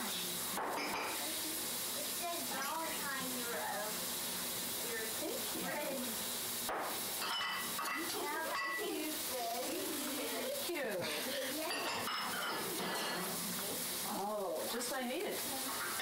It says Valentine, your friend. Thank you. Oh, just what I needed.